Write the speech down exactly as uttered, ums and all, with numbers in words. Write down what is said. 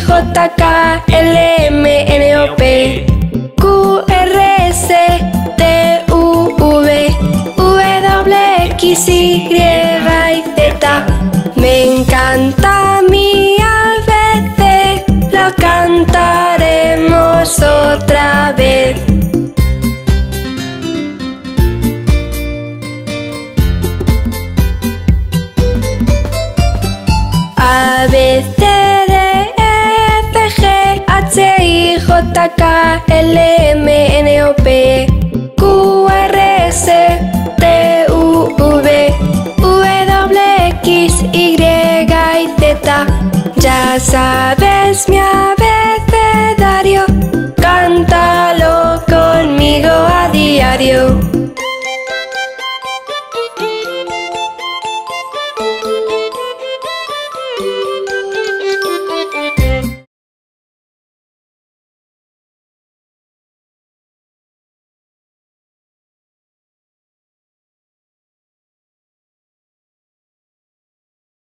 J, K, L, M, N, O, P, Q, R, S, T, U, V, W, X, Y y Z. Me encanta mi A B C, lo cantaremos otra vez. A, B, C, D, E, F, G, H, I, J, K, L, M, N, O, P, Q, R, S, T, U, V, W, X, Y y Z. Ya sabes mi A B